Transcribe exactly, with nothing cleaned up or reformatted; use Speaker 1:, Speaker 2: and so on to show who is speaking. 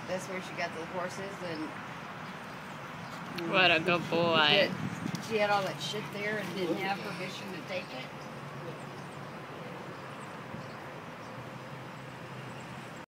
Speaker 1: That's where she got the horses and.
Speaker 2: What a good boy.
Speaker 1: She had all that shit there and didn't have permission to take it.